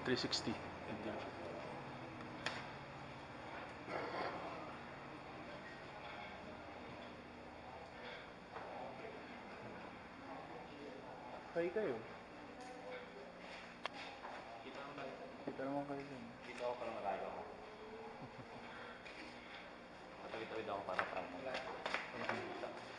360. Ganyan. Kaya kayo. Kita naman kayo dyan. Dito ako parang malayo ako. Matawid-tawid ako para